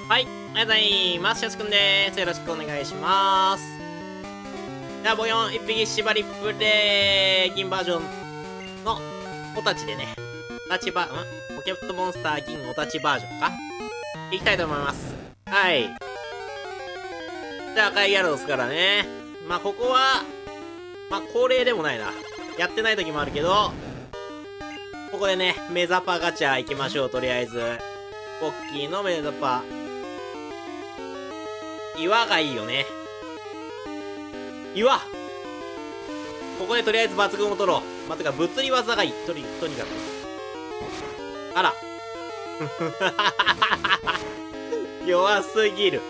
はい、おはようございます。しょしくんです。よろしくお願いします。じゃあ、ボヨン一匹縛りプレイ銀バージョンのおたちでね、ポケットモンスター銀おたちバージョンかいきたいと思います。はい。じゃあ、赤いギャラドスからね。まあ、ここは、まあ、恒例でもないな。やってない時もあるけど、ここでね、メザパガチャ行きましょう、とりあえず。ポッキーのメザパ。岩がいいよね。岩ここでとりあえず抜群を取ろう。まあ、てか、物理技がいい。とにかく。あら。弱すぎる。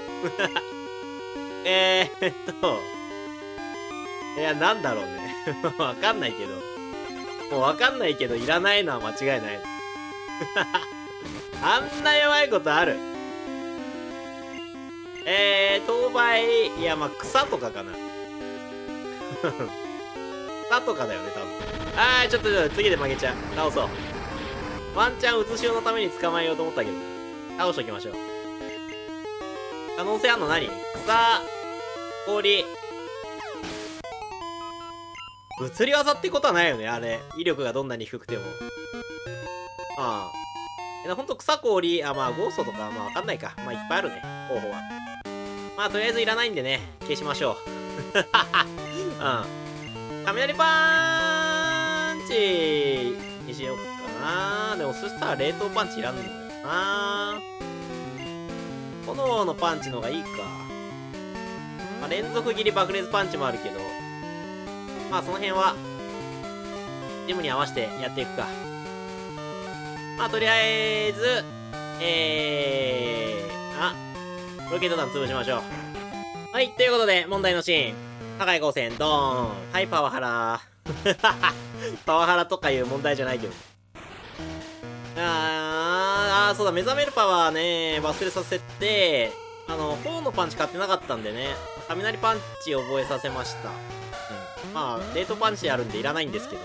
いや、なんだろうね。わかんないけど。もうわかんないけど、いらないのは間違いない。あんな弱いことある？当倍、いや、まあ、草とかかな。草とかだよね、多分。ちょっと、次で負けちゃう。倒そう。ワンチャン、うつしおのために捕まえようと思ったけど。倒しときましょう。可能性あんの何？草、氷。物理技ってことはないよね、あれ。威力がどんなに低くても。ああ。ほんと草氷、まあ、ゴーストとか、まあ、わかんないか。まあ、いっぱいあるね、候補は。まあ、とりあえずいらないんでね、消しましょう。うん。雷パンチにしようかな。でも、そしたら冷凍パンチいらんのよな。炎のパンチの方がいいか。まあ、連続切り爆裂パンチもあるけど、まあ、その辺は、ジムに合わせてやっていくか。まあ、とりあえず、ロケット弾潰しましょう。はい、ということで、問題のシーン。破壊光線、ドーン。はい、パワハラ。パワハラとかいう問題じゃないけど。そうだ、目覚めるパワーね、忘れさせて、4のパンチ買ってなかったんでね、雷パンチを覚えさせました。まあ、冷凍パンチあるんでいらないんですけど、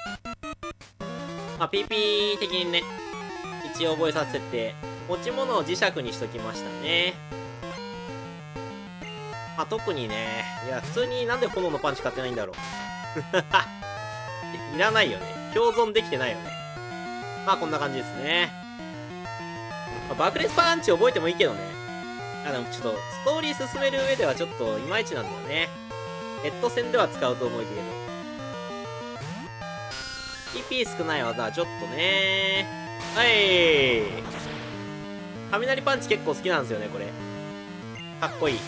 まあ、PP 的にね、一応覚えさせて、持ち物を磁石にしときましたね。まあ、特にね、いや、普通になんで炎のパンチ買ってないんだろう。いらないよね。共存できてないよね。まあ、こんな感じですね。まあ、爆裂パンチ覚えてもいいけどね。でもちょっと、ストーリー進める上ではちょっといまいちなんだよね。ヘッド戦では使うと思うけど。PP 少ない技はちょっとね。はい。雷パンチ結構好きなんですよね、これ。かっこいい。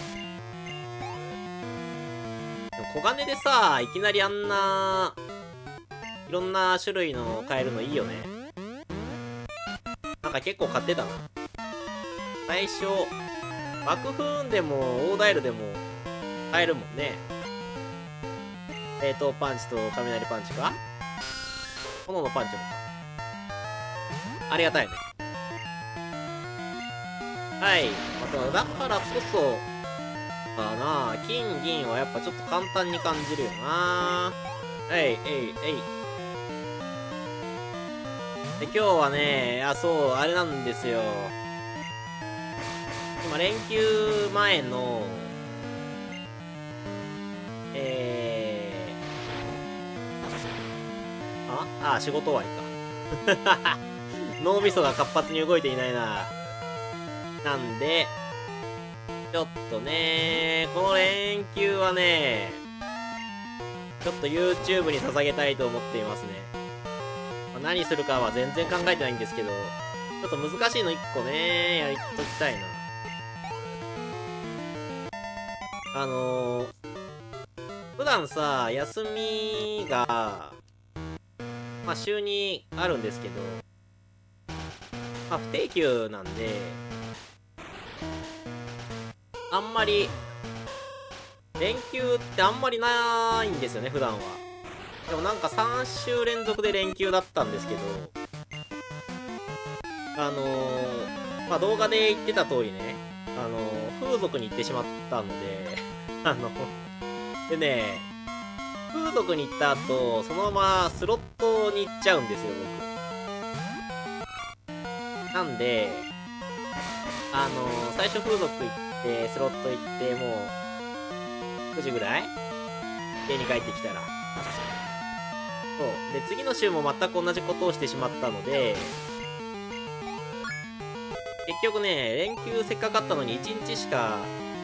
でも小金でさ、いきなりあんな、いろんな種類の買えるのいいよね。なんか結構買ってたな。最初、爆風でも、大ダイルでも買えるもんね。冷凍パンチと雷パンチか？炎のパンチもか。ありがたいね。はい。だからこそ、かな。金、銀はやっぱちょっと簡単に感じるよな。で、今日はね、そう、あれなんですよ。今、連休前の、仕事終わりか。脳みそが活発に動いていないな。なんで、ちょっとね、この連休はね、ちょっと YouTube に捧げたいと思っていますね。何するかは全然考えてないんですけど、ちょっと難しいの1個ね、やりときたいな。普段さ、休みが、まあ週にあるんですけど、まあ不定休なんで、あんまり、連休ってあんまりないんですよね、普段は。でもなんか3週連続で連休だったんですけど、まあ動画で言ってた通りね、風俗に行ってしまったので、でね、風俗に行った後、そのままスロットに行っちゃうんですよ、僕。なんで、 最初風俗行って、スロット行って、もう、9時ぐらい家に帰ってきたら。そう。で、次の週も全く同じことをしてしまったので、結局ね、連休せっかかったのに1日しか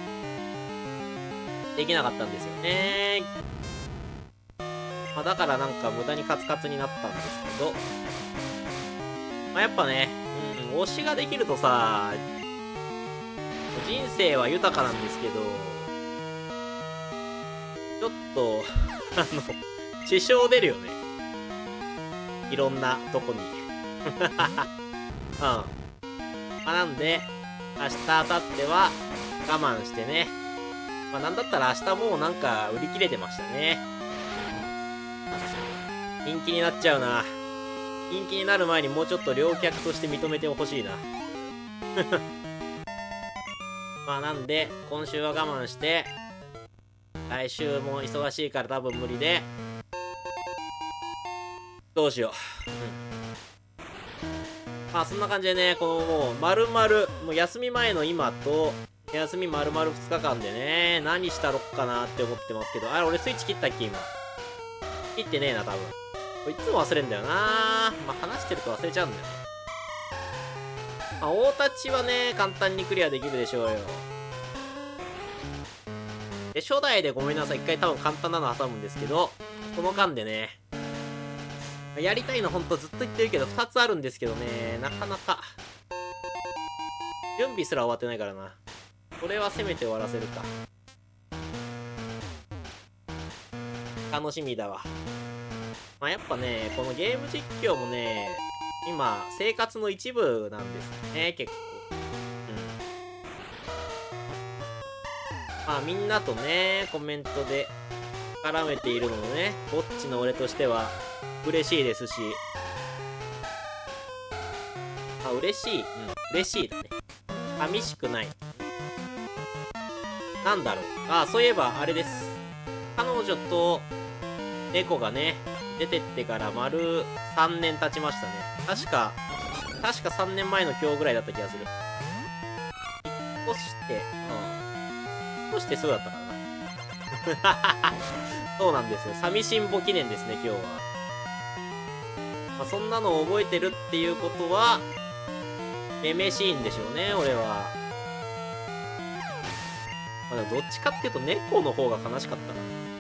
できなかったんですよね。まあ、だからなんか無駄にカツカツになったんですけど、まあ、やっぱね、推しができるとさ、人生は豊かなんですけど、ちょっと支障出るよね。いろんなとこに。まあ、なんで、明日、明後日は我慢してね。まあ、なんだったら明日もうなんか売り切れてましたね。人気になっちゃうな。人気になる前にもうちょっと良客として認めてほしいな。まあなんで、今週は我慢して、来週も忙しいから多分無理で、どうしよう。まあそんな感じでね、このもう丸々、もう休み前の今と、休み丸々2日間でね、何したろっかなって思ってますけど、あれ俺スイッチ切ったっけ今。切ってねえな、多分。いつも忘れんだよな。まあ話してると忘れちゃうんだよね。まあ大立ちはね、簡単にクリアできるでしょうよ。で、初代でごめんなさい。一回多分簡単なの挟むんですけど、この間でね、やりたいのほんとずっと言ってるけど、2つあるんですけどね、なかなか、準備すら終わってないからな。これはせめて終わらせるか。楽しみだわ。まあ、やっぱね、このゲーム実況もね、今、生活の一部なんですよね、結構。まあ、みんなとね、コメントで絡めているのもね、ぼっちの俺としては嬉しいですし、あ、嬉しい。嬉しいだね。寂しくない。なんだろう。あ、そういえば、あれです。彼女と猫がね、出てってから丸3年経ちましたね。確か3年前の今日ぐらいだった気がする。引っ越して、引っ越してすぐだったからな。そうなんですよ。寂しんぼ記念ですね、今日は。まあ、そんなのを覚えてるっていうことは、めめしいんでしょうね、俺は。まあ、でもどっちかっていうと猫の方が悲しかったな。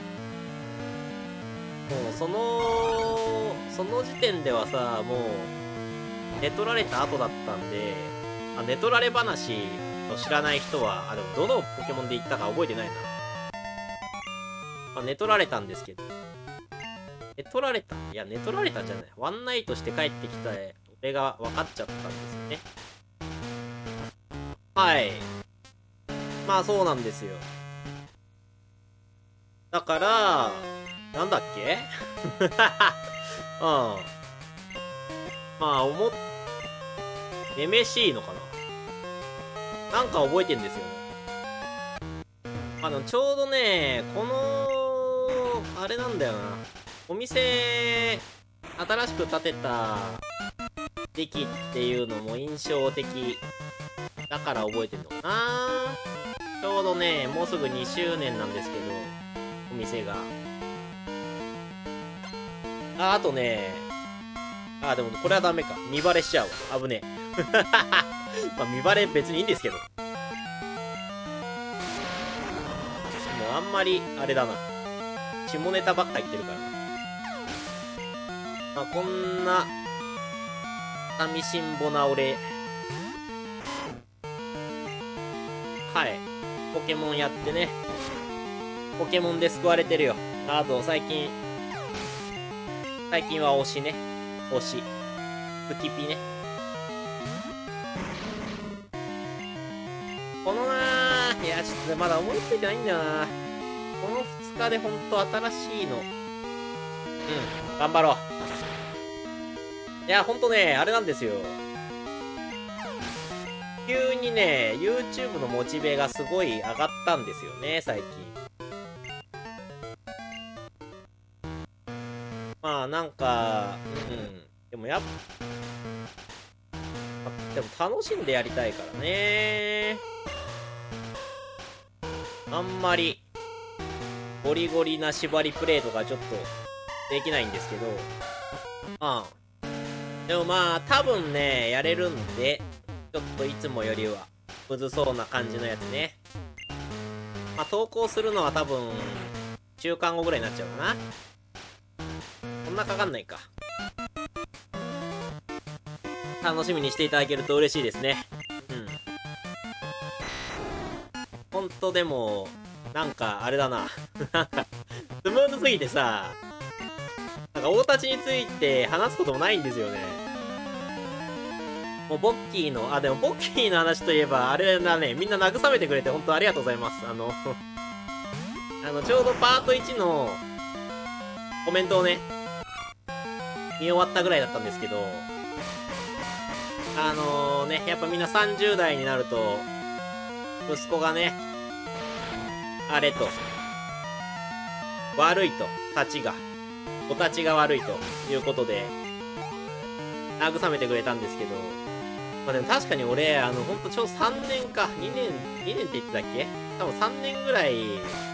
もうその時点ではさ、もう寝取られた後だったんで、寝取られ話を知らない人は、でもどのポケモンで言ったか覚えてないな。寝取られたんですけど。寝取られたいや、寝取られたんじゃない。ワンナイトして帰ってきた俺が分かっちゃったんですよね。はい。まあそうなんですよ。だから、なんだっけうん。まあ、めめしいのかな、なんか覚えてんですよね。ちょうどね、この、あれなんだよな。お店、新しく建てた時期っていうのも印象的だから覚えてんのかな。ちょうどね、もうすぐ2周年なんですけど、お店が。あとね、でもこれはダメか。見バレしちゃうわ。危ねえ。まあ見バレ別にいいんですけど。もうあんまり、あれだな。下ネタばっか言ってるからな。まあこんな、寂しんぼな俺。はい。ポケモンやってね。ポケモンで救われてるよ。あと最近は推しね。推し。スキピね。このいや、ちょっとまだ思いついてないんだよな。この2日でほんと新しいの。頑張ろう。いや、ほんとね、あれなんですよ。急にね、YouTube のモチベがすごい上がったんですよね、最近。まあ、なんか、でもでも楽しんでやりたいからね。あんまり、ゴリゴリな縛りプレイとかちょっと、できないんですけど。でもまあ、多分ね、やれるんで、ちょっといつもよりは、むずそうな感じのやつね。まあ、投稿するのは多分、週間後ぐらいになっちゃうかな。そんなかかんないか。楽しみにしていただけると嬉しいですね。ほんとでも、なんか、あれだな。なんか、スムーズすぎてさ、なんか、大立ちについて話すこともないんですよね。もう、ボッキーの、でも、ボッキーの話といえば、あれだね、みんな慰めてくれて、本当ありがとうございます。ちょうどパート1の、コメントをね、見終わったぐらいだったんですけど、やっぱみんな30代になると、息子がね、あれと、悪いと、お立ちが悪いということで、慰めてくれたんですけど、まあでも確かに俺、ほんとちょうど3年か、2年って言ってたっけ？多分3年ぐらい、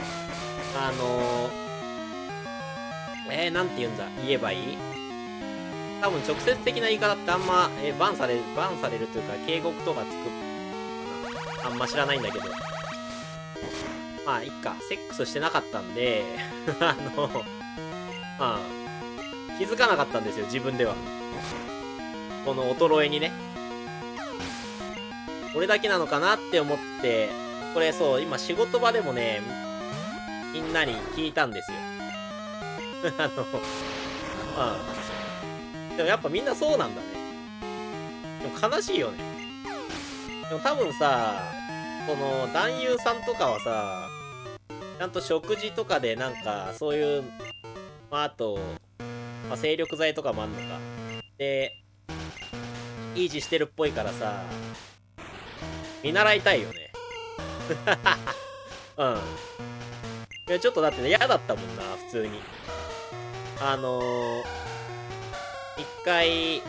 なんて言うんだ、言えばいい？多分直接的な言い方ってあんま、バンされるというか、警告とかつくかな。あんま知らないんだけど。まあ、いっか。セックスしてなかったんで、まあ、気づかなかったんですよ、自分では。この衰えにね。俺だけなのかなって思って、これそう、今仕事場でもね、みんなに聞いたんですよ。でもやっぱみんなそうなんだね。でも悲しいよね。でも多分さ、この男優さんとかはさ、ちゃんと食事とかでなんか、そういう、まああと、まあ、精力剤とかもあんのか。で、維持してるっぽいからさ、見習いたいよね。いや、ちょっとだってね、嫌だったもんな、普通に。一回、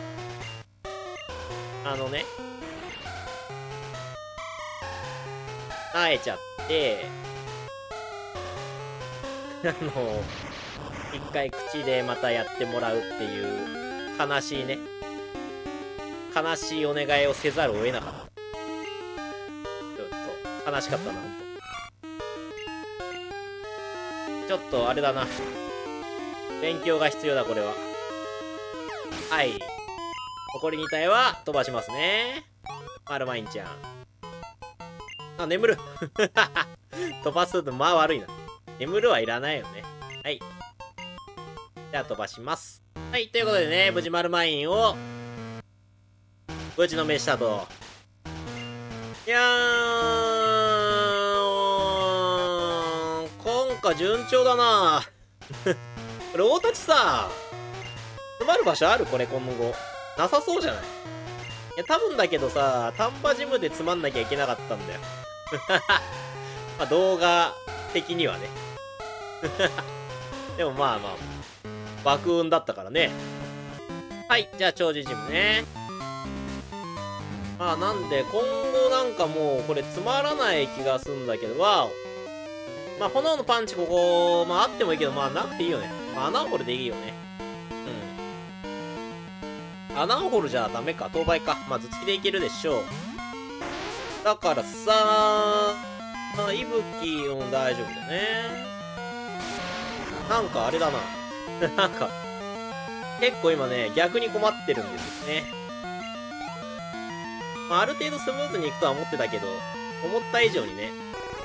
萎えちゃって、一回口でまたやってもらうっていう悲しいね、悲しいお願いをせざるを得なかった。ちょっと悲しかったな、ほんと。ちょっとあれだな、勉強が必要だ、これは。はい、残り2体は飛ばしますね。マルマインちゃん、眠る。飛ばすとまあ悪いな。眠るはいらないよね。はい。じゃあ飛ばします。はい、ということでね、無事マルマインを、ぶちのめしたと。いやー、今回順調だな。これ、大立ちさ、詰まる場所ある？これ、今後。なさそうじゃない？いや、多分だけどさ、丹波ジムでつまんなきゃいけなかったんだよ。まあ、動画的にはね。でもまあまあ、爆運だったからね。はい、じゃあ、長寿ジムね。まあ、なんで、今後なんかもう、これつまらない気がするんだけど、わお。まあ、炎のパンチここ、まあ、あってもいいけど、まあ、なくていいよね。まあ、穴を掘るでいいよね。うん。穴を掘るじゃダメか。当倍か。まあ、頭突きでいけるでしょう。だからさ、まあ、息吹、大丈夫だね。なんかあれだな。なんか、結構今ね、逆に困ってるんですよね。まあ、ある程度スムーズにいくとは思ってたけど、思った以上にね。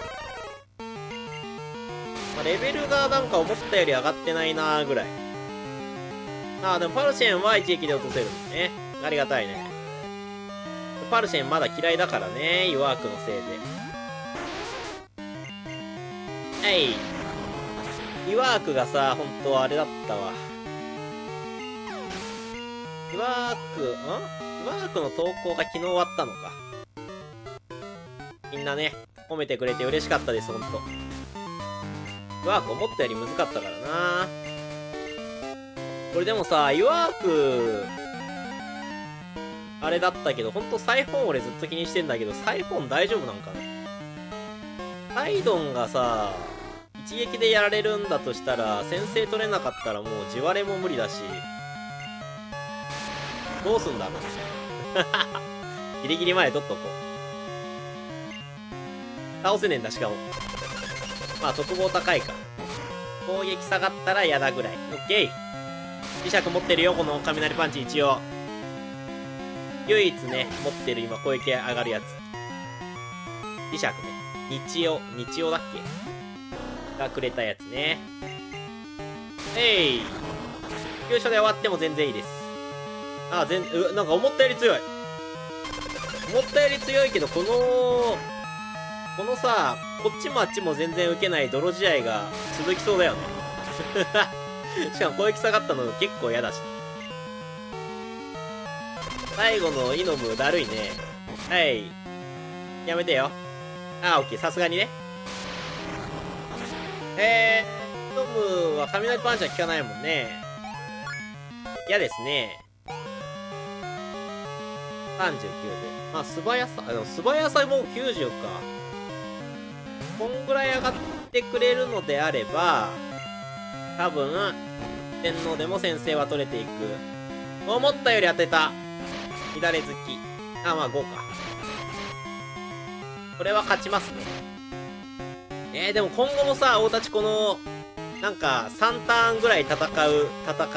まあ、レベルがなんか思ったより上がってないなーぐらい。でもパルシェンは一撃で落とせるんですね。ありがたいね。パルシェンまだ嫌いだからね、ユワークのせいで。はい。ユワークがさ、本当はあれだったわ。ユワークの投稿が昨日終わったのか。みんなね、褒めてくれて嬉しかったです、ほんと。ユワーク思ったより難かったからな。これでもさ、ユワーク、 あれだったけど、ほんとサイフォン俺ずっと気にしてんだけど、サイフォン大丈夫なんかな。サイドンがさ、一撃でやられるんだとしたら、先制取れなかったらもう地割れも無理だし、どうすんだろう。ギリギリまで取っとこう。倒せねえんだ、しかも。まあ、特防高いか。攻撃下がったら嫌だぐらい。オッケー。磁石持ってるよ、この雷パンチ一応。唯一ね、持ってる今攻撃上がるやつ。磁石ね。日曜だっけがくれたやつね。急所で終わっても全然いいです。なんか思ったより強い。思ったより強いけど、このさ、こっちもあっちも全然受けない泥試合が続きそうだよね。しかも攻撃下がったの結構嫌だし。最後のイノムだるいね。はい。やめてよ。オッケー、さすがにね。イノムは雷パンチは効かないもんね。嫌ですね。39で。まあ、素早さ、素早さもう90か。こんぐらい上がってくれるのであれば、多分、天皇でも先制は取れていく。思ったより当てた。乱れ好き。まあ5か。これは勝ちますね。でも今後もさ、大立ちこの、なんか、3ターンぐらいかかる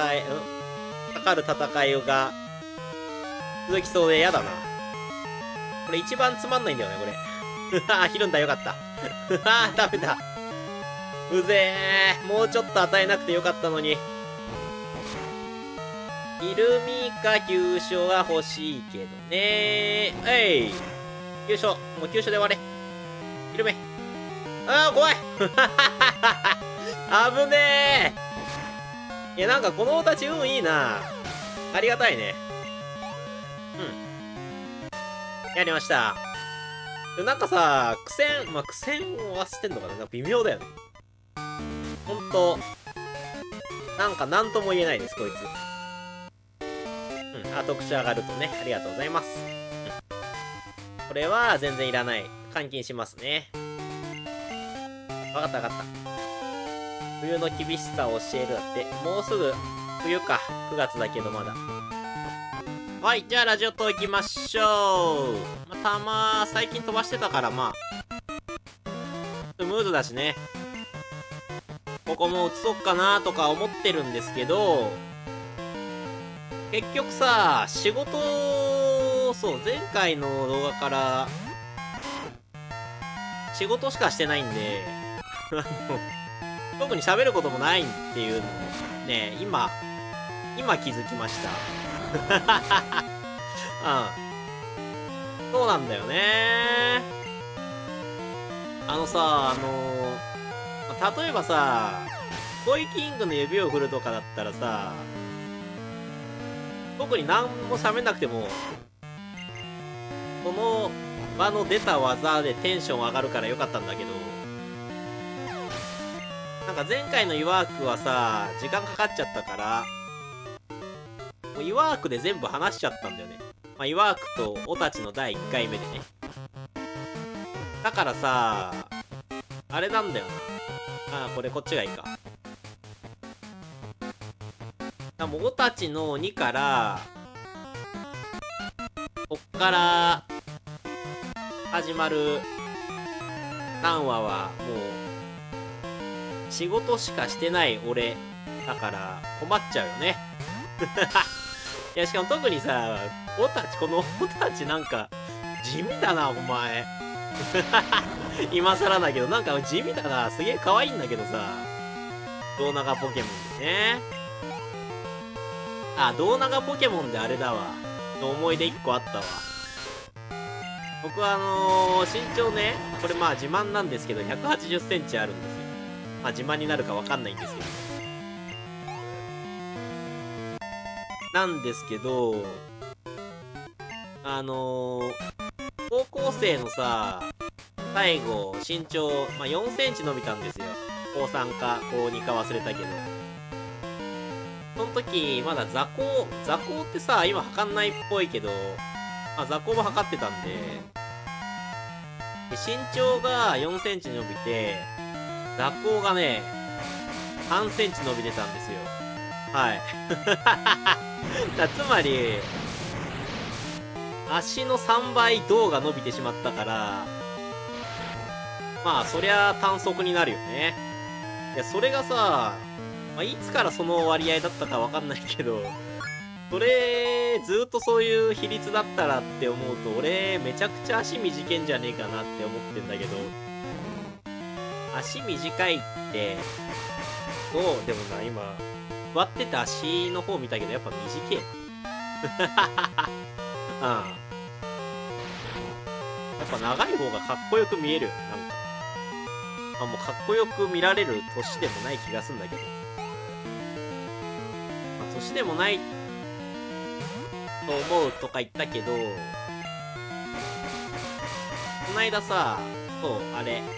戦いが、続きそうで嫌だな。これ一番つまんないんだよね、これ。ひるんだ、よかった。ダメだ。うぜー。もうちょっと与えなくてよかったのに。イルミか急所は欲しいけどね。急所。もう急所で終われ。イルミ。怖い。危ねえ。なんかこの子たち運いいな。ありがたいね。やりました。なんかさ、苦戦はしてんのかな、なんか微妙だよね。ほんと、なんかなんとも言えないです、こいつ。特殊上がるとね、ありがとうございます。これは全然いらない。換金しますね。わかったわかった。冬の厳しさを教えるだって。もうすぐ冬か。9月だけどまだ。はい、じゃあラジオと行きましょう。最近飛ばしてたからムードだしね。ここも移そっかなとか思ってるんですけど、結局さ、仕事、前回の動画から、仕事しかしてないんで、特に喋ることもないっていうのをね、今気づきました。そうなんだよね。例えばさ、コイキングの指を振るとかだったらさ、特に何も喋んなくても、この場の出た技でテンション上がるからよかったんだけど、なんか前回のイワークはさ、時間かかっちゃったから、もうイワークで全部話しちゃったんだよね。イワークとオタチの第1回目でね。だからさ、あれなんだよな。これこっちがいいか。もうオタチの2から、こっから始まる何話はもう仕事しかしてない俺だから困っちゃうよね。いや、しかも特にさ、このオタチなんか地味だなお前。今更だけどなんか地味だな。すげえ可愛いんだけどさ、胴長ポケモンでね。胴長ポケモンであれだわ。思い出1個あったわ。僕は身長ね、これ自慢なんですけど、180センチあるんですよ。自慢になるかわかんないんですけど。なんですけど、高校生のさ、最後、身長、4センチ伸びたんですよ。高3か高2か忘れたけど。その時、まだ座高ってさ、今測んないっぽいけど、 まあ、座高も測ってたんで、身長が4センチ伸びて、座高がね、3センチ伸びてたんですよ。はい。つまり、足の3倍胴が伸びてしまったから、まあ、そりゃ短足になるよね。いや、それがさ、まあ、いつからその割合だったかわかんないけど、それ、ずっとそういう比率だったらって思うと、俺、めちゃくちゃ足短いんじゃねえかなって思ってんだけど、足短いって、どうでもな、今、座ってた足の方見たけど、やっぱ短い。うん。やっぱ長い方がかっこよく見えるよね、なんか。まあもうかっこよく見られる年でもない気がすんだけど。まあ、年でもないと思うとか言ったけど、この間さ、そう、あれ。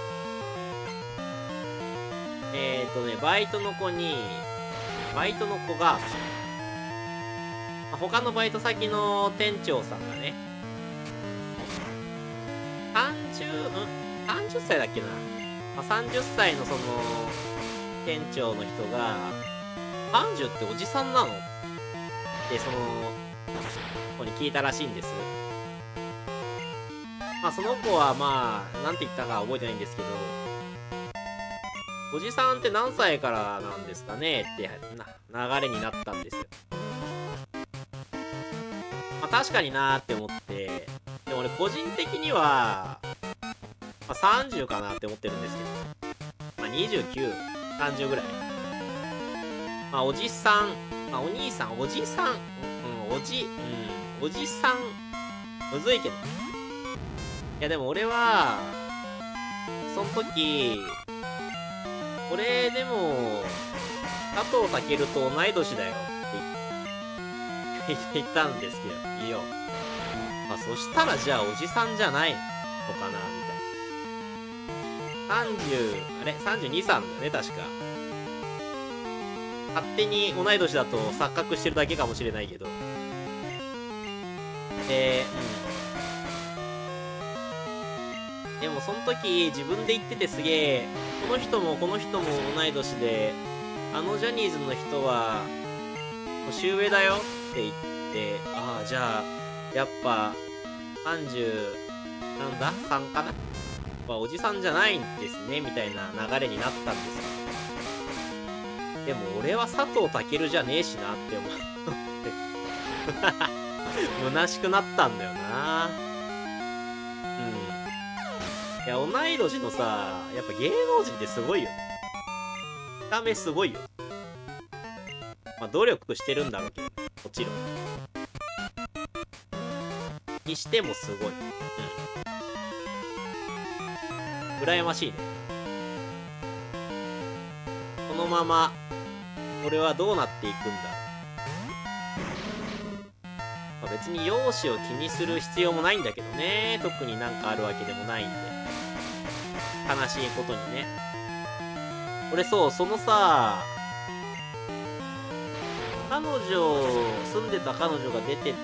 バイトの子が、まあ、他のバイト先の店長さんがね、30歳だっけな。まあ、30歳のその、店長の人が、30っておじさんなのってその子に聞いたらしいんです。まあその子はまあ、なんて言ったか覚えてないんですけど、おじさんって何歳からなんですかねって流れになったんですよ。まあ確かになーって思って、でも俺個人的には、まあ、30かなって思ってるんですけど、まあ29、30ぐらい。まあおじさん、まあお兄さん、おじさん、おじさん、むずいけど。いやでも俺は、その時、俺でも、佐藤健と同い年だよって言ったんですけど、いいよ。まあそしたらじゃあおじさんじゃないのかな、みたいな。32、3だよね、確か。勝手に同い年だと錯覚してるだけかもしれないけど。でもその時自分で言っててすげえ、この人もこの人も同い年で、あのジャニーズの人は年上だよって言って、ああ、じゃあ、やっぱ30、なんだ ?3 かな、おじさんじゃないんですね、みたいな流れになったんですよ。でも俺は佐藤健じゃねえしなって思って虚しくなったんだよな。いや、同い年のさ、やっぱ芸能人ってすごいよね。見た目すごいよ。まあ、努力してるんだろうけど、もちろん。にしてもすごい。羨ましいね。このまま、俺はどうなっていくんだろう。まあ、別に容姿を気にする必要もないんだけどね。特になんかあるわけでもないんで。悲しいことにね。俺そう、そのさ、住んでた彼女が出て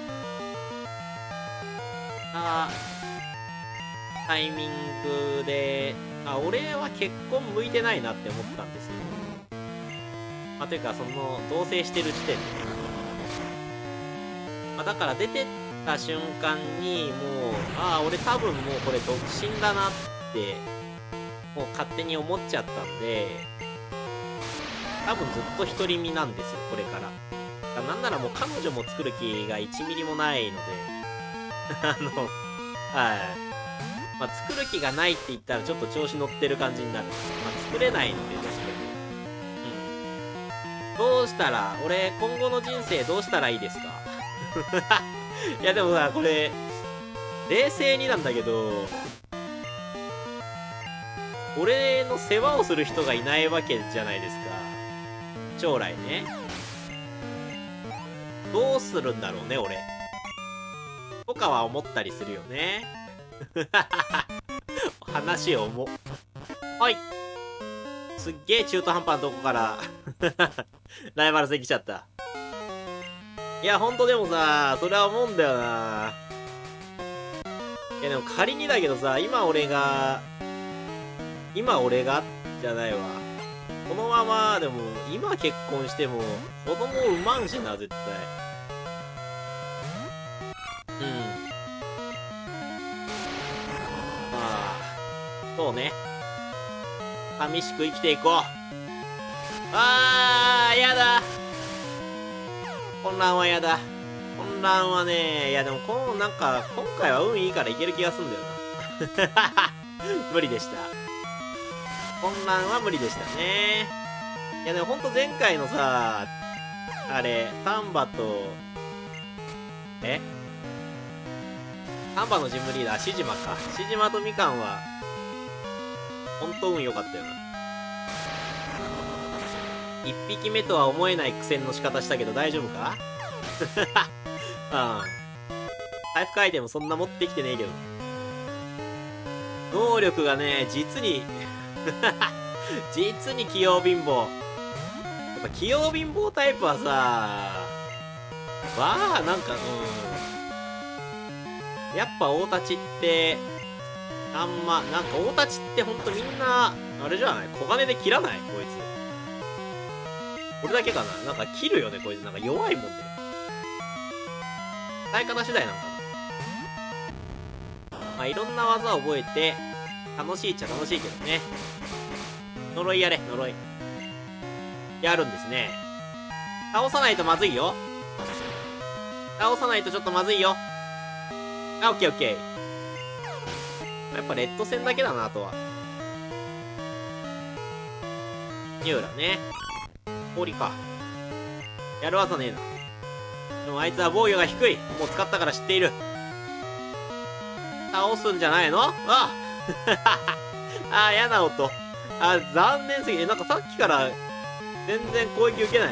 たタイミングで、俺は結婚向いてないなって思ったんですよ。まあ、というか、その、同棲してる時点でね。まあ、だから出てった瞬間に、もう、俺多分もうこれ独身だなって、もう勝手に思っちゃったんで、多分ずっと独り身なんですよ、これから。なんならもう彼女も作る気が1ミリもないので、はい。まあ、作る気がないって言ったらちょっと調子乗ってる感じになる。まあ、作れないんで、確かに。どうしたら、俺、今後の人生どうしたらいいですかいや、でもさ、これ、冷静になんだけど、俺の世話をする人がいないわけじゃないですか。将来ね。どうするんだろうね、俺。とかは思ったりするよね。話重っ。はい。すっげえ中途半端なとこからライバル戦来ちゃった。いや、ほんとでもさ、それは思うんだよな。 やでも仮にだけどさ、今俺がじゃないわ。このまま、でも、今結婚しても、子供産まんしな、絶対。うん。まあ、そうね。寂しく生きていこう。やだ。混乱はやだ。混乱はね、いやでもなんか、今回は運いいからいける気がすんだよな。無理でした。混乱は無理でしたね。いやでもほんと前回のさ、あれ、丹波のジムリーダー、シジマか。シジマとみかんは、ほんと運良かったよな。一匹目とは思えない苦戦の仕方したけど大丈夫か？うん。回復アイテムそんな持ってきてねえけど。能力がね、実に実に器用貧乏。やっぱ器用貧乏タイプはさ、なんか、やっぱ大立ちって、なんか大立ちってほんとみんな、あれじゃない？小金で切らないこいつ。これだけかな？なんか切るよね、こいつ。なんか弱いもんね。使い方次第なんかな。まあ、いろんな技を覚えて、楽しいっちゃ楽しいけどね。呪いやれ、呪い。やるんですね。倒さないとまずいよ。倒さないとちょっとまずいよ。オッケーオッケー。やっぱレッド戦だけだな、あとは。ニューラね。氷か。やる技ねえな。でもあいつは防御が低い。もう使ったから知っている。倒すんじゃないの？嫌な音。残念すぎて。なんかさっきから全然攻撃受けないな。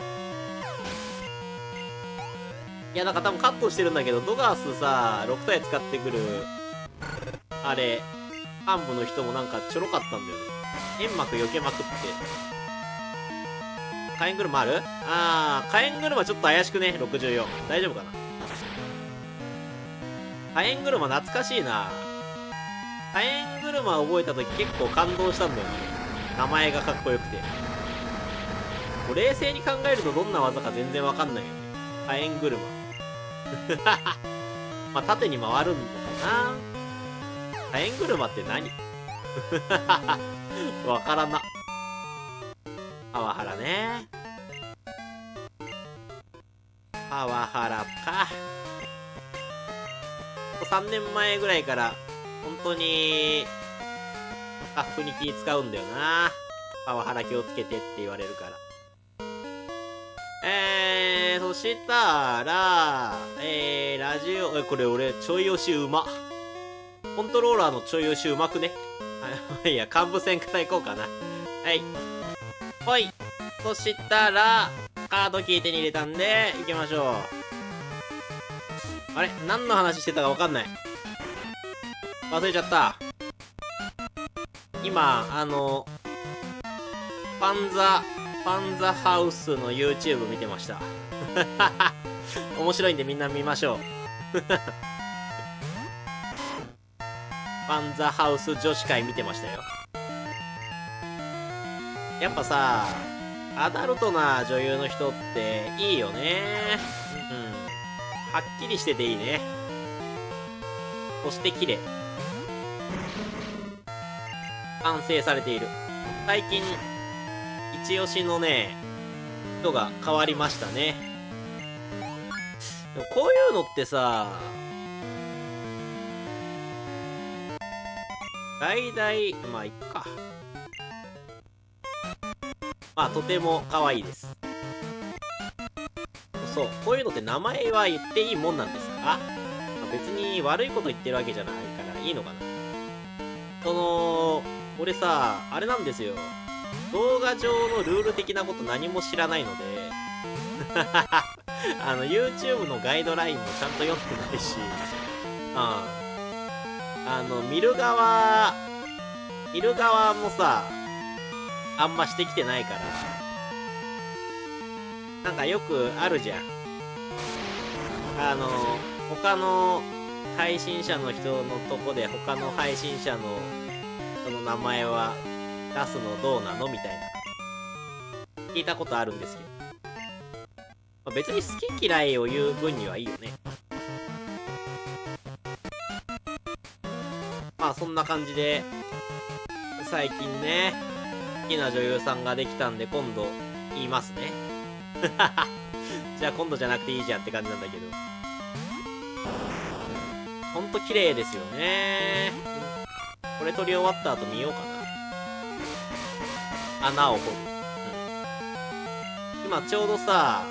いや、なんか多分カットしてるんだけど、ドガースさ、6体使ってくる、あれ、幹部の人もなんかちょろかったんだよね。煙幕避けまくって。火炎車ある？火炎車ちょっと怪しくね？ 64。大丈夫かな？火炎車懐かしいな。火炎車覚えた時結構感動したんだよね。名前がかっこよくて。冷静に考えるとどんな技か全然わかんないよね。火炎車。まあ、縦に回るんだよな。火炎車って何？わからんな。パワハラね。パワハラか。3年前ぐらいから、本当に、スタッフに気使うんだよな。パワハラ気をつけてって言われるから。そしたら、ラジオ、これ俺、ちょい押しうま。コントローラーのちょい押しうまくね。いや、幹部戦から行こうかな。はい。ほい。そしたら、カードキー手に入れたんで、行きましょう。あれ？何の話してたかわかんない。忘れちゃった。今、パンザハウスの YouTube 見てました。面白いんでみんな見ましょう。パンザハウス女子会見てましたよ。やっぱさ、アダルトな女優の人っていいよね。はっきりしてていいね。そして綺麗。完成されている。最近、一押しのね、人が変わりましたね。でもこういうのってさ、大々、まあいっか。まあとても可愛いです。そう、こういうのって名前は言っていいもんなんですか？まあ、別に悪いこと言ってるわけじゃないからいいのかな。俺さ、あれなんですよ。動画上のルール的なこと何も知らないので、YouTube のガイドラインもちゃんと読んでないし、見る側もさ、あんましてきてないから、なんかよくあるじゃん。他の配信者の人のとこで他の配信者のその名前は出すのどうなのみたいな聞いたことあるんですけど、まあ、別に好き嫌いを言う分にはいいよね。まあそんな感じで最近ね好きな女優さんができたんで今度言いますね。じゃあ今度じゃなくていいじゃんって感じなんだけど、ほんと綺麗ですよね。これ撮り終わった後見ようかな。穴を掘る。今ちょうどさ、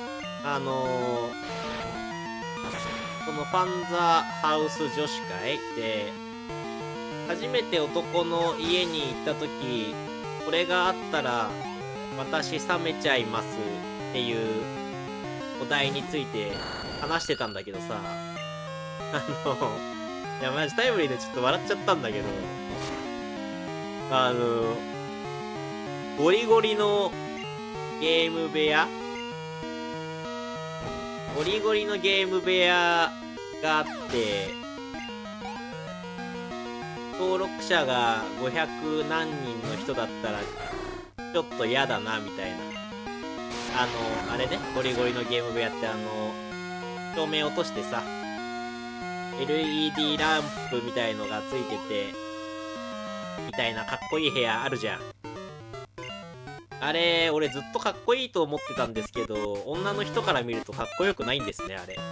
そのファンザハウス女子会で、初めて男の家に行った時、これがあったら私冷めちゃいますっていうお題について話してたんだけどさ、いやマジタイムリーでちょっと笑っちゃったんだけど、ゴリゴリのゲーム部屋ゴリゴリのゲーム部屋があって、登録者が500何人の人だったらちょっと嫌だなみたいな、あれね、ゴリゴリのゲーム部屋って照明落としてさ LED ランプみたいのがついててみたいなかっこいい部屋あるじゃん。あれ俺ずっとかっこいいと思ってたんですけど、女の人から見るとかっこよくないんですねあれ。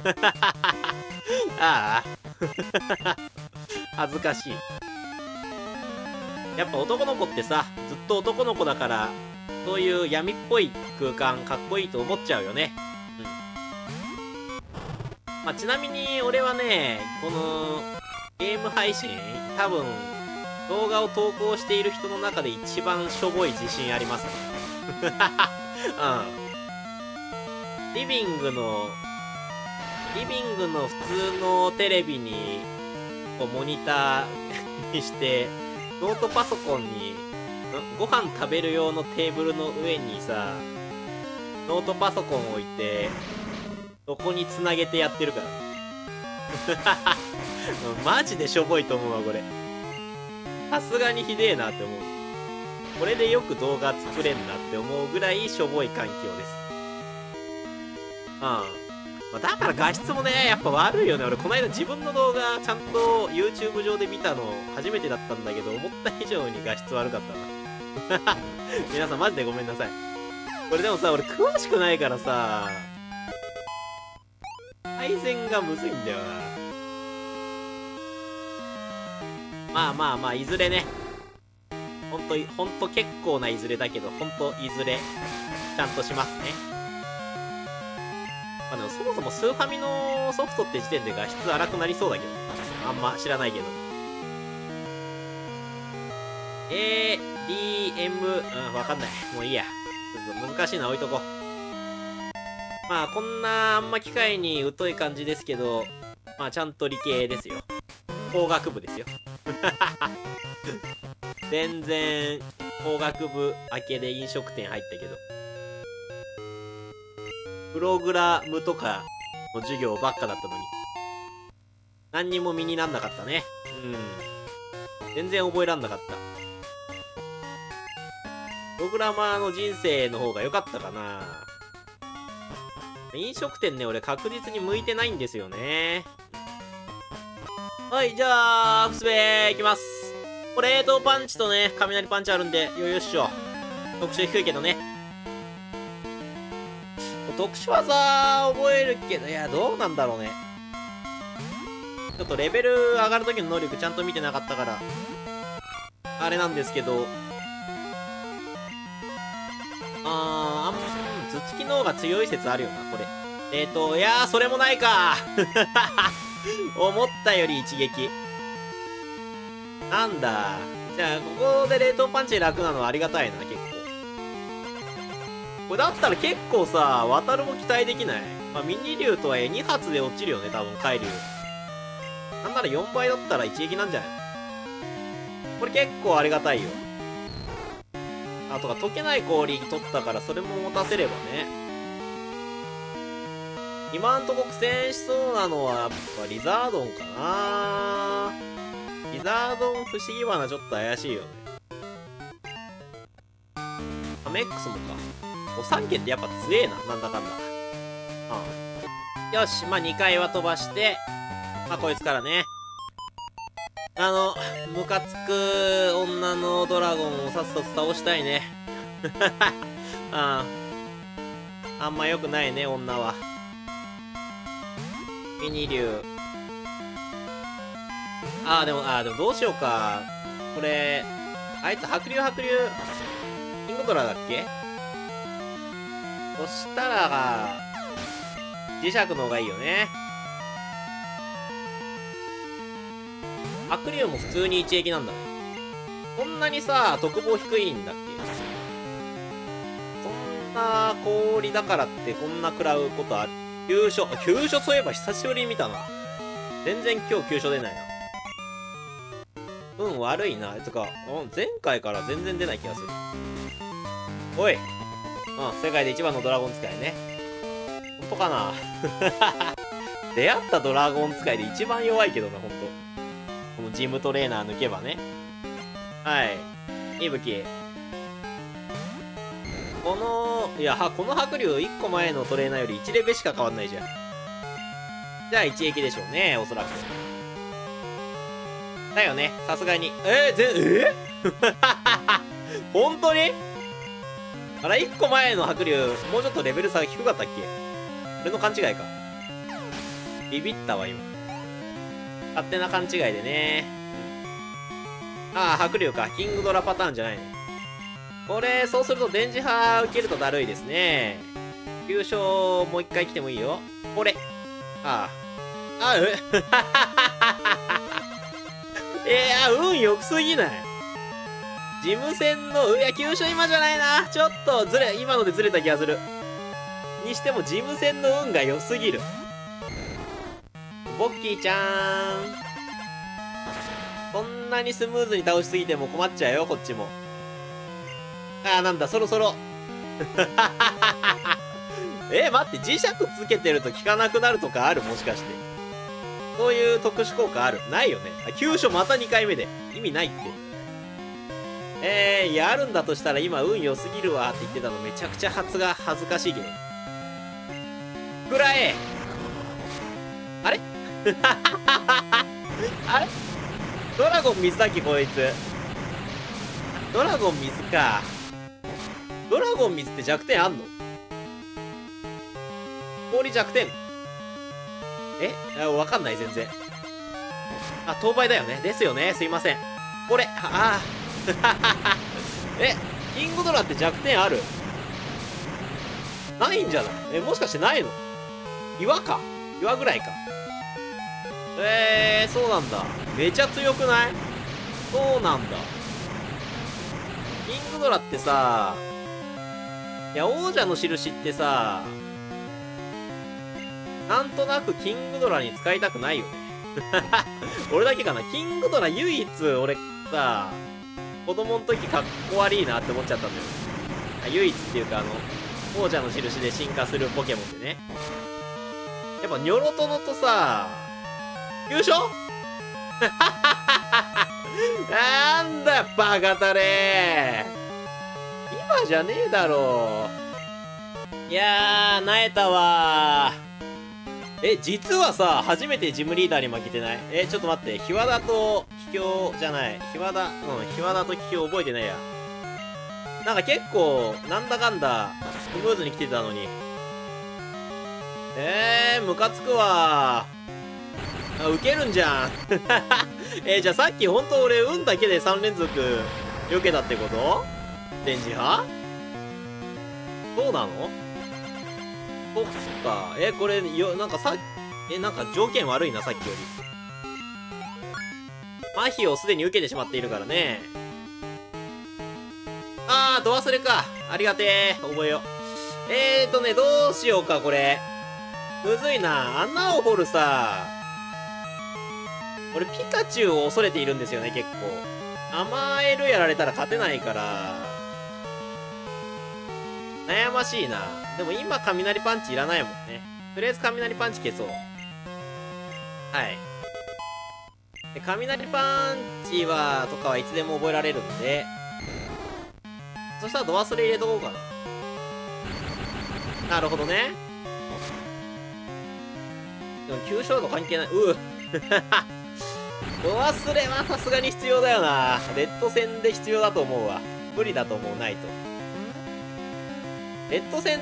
ああ恥ずかしい。やっぱ男の子ってさ、ずっと男の子だからそういう闇っぽい空間かっこいいと思っちゃうよね。まあ、ちなみに俺はね、このゲーム配信多分動画を投稿している人の中で一番しょぼい自信ありますね。うん。リビングの普通のテレビにこうモニターにしてノートパソコンにご飯食べる用のテーブルの上にさノートパソコン置いてそこにつなげてやってるから。マジでしょぼいと思うわこれ。さすがにひでえなって思う。これでよく動画作れんなって思うぐらいしょぼい環境です。まあ、だから画質もねやっぱ悪いよね。俺この間自分の動画ちゃんと YouTube 上で見たの初めてだったんだけど、思った以上に画質悪かったな。皆さんマジでごめんなさい。これでもさ俺詳しくないからさ改善がむずいんだよな。まあいずれね、ほんと結構ないずれだけど、ほんといずれちゃんとしますね。まあでもそもそもスーファミのソフトって時点で画質荒くなりそうだけど、あんま知らないけど。DM、わかんない。もういいや。ちょっと難しいな、置いとこう。まあこんなあんま機械に疎い感じですけど、まあちゃんと理系ですよ。工学部ですよ。全然工学部明けで飲食店入ったけど、プログラムとかの授業ばっかだったのに何にも身になんなかったね。全然覚えらんなかった。プログラマーの人生の方が良かったかな。飲食店ね俺確実に向いてないんですよね。はい、じゃあ、ふすべいきます。これ、冷凍パンチとね、雷パンチあるんで、よいしょ。特殊低いけどね。特殊技覚えるけど、いや、どうなんだろうね。ちょっとレベル上がるときの能力ちゃんと見てなかったから、あれなんですけど、頭突きの方が強い説あるよな、これ。いやー、それもないか思ったより一撃。なんだ。じゃあ、ここで冷凍パンチ楽なのはありがたいな、結構。これだったら結構さ、渡るも期待できない。まあ、ミニ竜とはいえ2発で落ちるよね、多分、海竜。なんなら4倍だったら一撃なんじゃないの？これ結構ありがたいよ。あとか、溶けない氷取ったから、それも持たせればね。 今んとこ苦戦しそうなのはやっぱリザードンかな。リザードン不思議花ちょっと怪しいよね。アメックスもか。お3件ってやっぱ強えな、なんだかんだ。よし、まあ2回は飛ばして、まあこいつからね。ムカつく女のドラゴンをさっさと倒したいね。あんま良くないね、女は。ミニ竜。でもどうしようか。これ、あいつ白竜、キングドラだっけ？そしたら、磁石の方がいいよね。白竜も普通に一撃なんだね。こんなにさ、特防低いんだっけ？そんな氷だからってこんな食らうことある？急所そういえば久しぶりに見たな。全然今日急所出ないな。運悪いな。つか、前回から全然出ない気がする。おい。世界で一番のドラゴン使いね。ほんとかな。出会ったドラゴン使いで一番弱いけどな、ほんと。このジムトレーナー抜けばね。はい。いい武器。この白竜1個前のトレーナーより1レベルしか変わんないじゃん。じゃあ一撃でしょうね、おそらく。だよね、さすがに。本当に？あら、1個前の白竜、もうちょっとレベル差が低かったっけ？俺の勘違いか。ビビったわ、今。勝手な勘違いでね。白竜か。キングドラパターンじゃないね。これ、そうすると電磁波受けるとだるいですね。急所、もう一回来てもいいよ。これ。運良くすぎない？事務戦の、急所今じゃないな。ちょっと今のでずれた気がする。にしても事務戦の運が良すぎる。ボッキーちゃーん。こんなにスムーズに倒しすぎても困っちゃうよ、こっちも。なんだ、そろそろ。待って、磁石つけてると効かなくなるとかある？もしかして。そういう特殊効果ある？ないよね。急所また2回目で。意味ないって。あるんだとしたら今運良すぎるわって言ってたのめちゃくちゃ恥ずかしいけど。くらえ！あれあれドラゴン水だっけこいつ。ドラゴン水か。ドラゴン水って弱点あんの？氷弱点。わかんない、全然。当倍だよね。ですよね。すいません。これ、キングドラって弱点ある？ないんじゃない？もしかしてないの？岩か。岩ぐらいか。そうなんだ。めちゃ強くない？そうなんだ。キングドラってさ、王者の印ってさ、なんとなくキングドラに使いたくないよね。俺だけかな。キングドラ唯一俺さ、子供の時かっこ悪いなって思っちゃったんだよ。唯一っていうか王者の印で進化するポケモンでね。やっぱニョロトノとさ、優勝なんだバカタレー。今じゃねえだろ。いやー、なえたわー。実はさ、初めてジムリーダーに負けてない？ちょっと待って。日和田と桔梗じゃない。日和田と桔梗覚えてないや。なんか結構、なんだかんだ、スムーズに来てたのに。ムカつくわー。ウケるんじゃん。じゃあさっきほんと俺、運だけで3連続避けたってこと？電磁波？そうなの？そっか。これ、なんかなんか条件悪いな、さっきより。麻痺をすでに受けてしまっているからね。ど忘れか。ありがてえ。覚えよう。どうしようか、これ。むずいな。穴を掘るさ。俺、ピカチュウを恐れているんですよね、結構。甘えるやられたら勝てないから。悩ましいな。でも今、雷パンチいらないもんね。 とりあえず雷パンチ消そう。はい。で、雷パンチとかはいつでも覚えられるんで、そしたらド忘れ入れとこうかな。なるほどね。でも、急所だと関係ない。ド忘れはさすがに必要だよな。レッド戦で必要だと思うわ。無理だと思う、ないと。レッド戦って、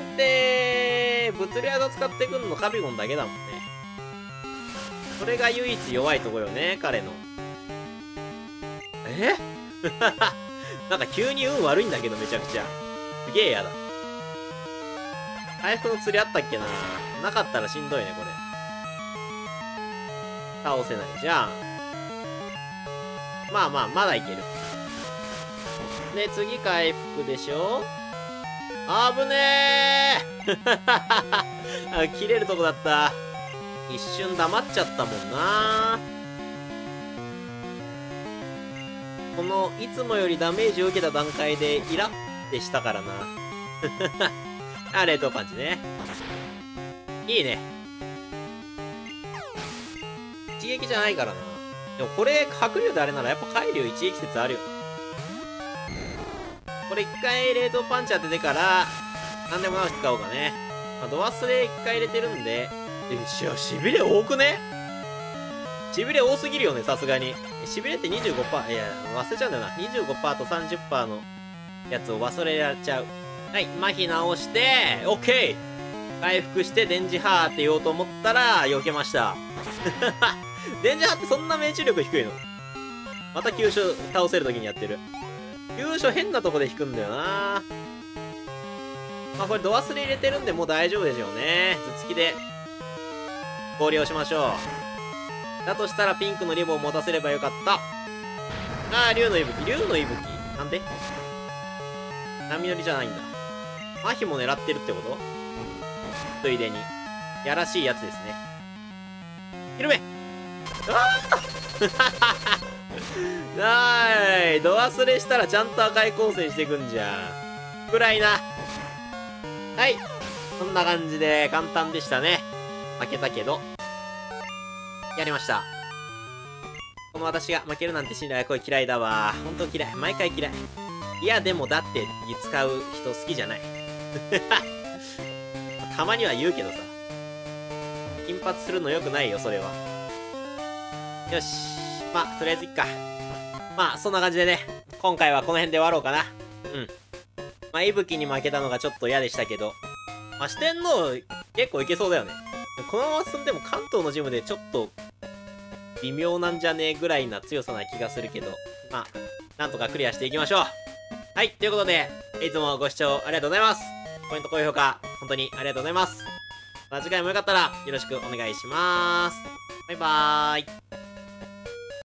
物理技使ってくんのカビゴンだけだもんね。それが唯一弱いとこよね、彼の。なんか急に運悪いんだけど、めちゃくちゃ。すげえやだ。回復の釣りあったっけな。なかったらしんどいね、これ。倒せないじゃん。まあまあ、まだいける。で、次回復でしょ。あぶねー切れるとこだった。一瞬黙っちゃったもんな。この、いつもよりダメージを受けた段階でイラってしたからな。冷凍パンチね。いいね。一撃じゃないからな。でもこれ、白竜であれならやっぱ海竜一撃説あるよ。これ一回冷凍パンチ当ててから、なんでもなく使おうかね。まあ、ド忘れ一回入れてるんで、しびれ多くね？しびれ多すぎるよね、さすがに。しびれって 25%、いや、忘れちゃうんだよな。25% と 30% のやつを忘れられちゃう。はい、麻痺直して、オッケー！回復して、電磁波って言おうと思ったら、避けました。電磁波ってそんな命中力低いの？また急所倒せるときにやってる。急所変なとこで引くんだよな。まあこれド忘れ入れてるんでもう大丈夫でしょうね。頭突きで合流しましょう。だとしたらピンクのリボンを持たせればよかった。竜の息吹。竜の息吹なんで波乗りじゃないんだ。麻痺も狙ってるってこと？ついでに。やらしいやつですね。ひるめド忘れしたらちゃんと赤い光線してくんじゃん。暗いな。はい。こんな感じで簡単でしたね。負けたけど。やりました。この私が負けるなんて信頼は声嫌いだわ。ほんと嫌い。毎回嫌い。いや、でもだって使う人好きじゃない。たまには言うけどさ。頻発するの良くないよ、それは。よし。まあ、とりあえずいっか。まあ、そんな感じでね。今回はこの辺で終わろうかな。うん。まあ、息吹に負けたのがちょっと嫌でしたけど。まあ、四天王結構いけそうだよね。このまま進んでも関東のジムでちょっと微妙なんじゃねえぐらいな強さな気がするけど。まあ、なんとかクリアしていきましょう。はい、ということで、いつもご視聴ありがとうございます。コメント、高評価、本当にありがとうございます。また次回もよかったらよろしくお願いします。バイバーイ。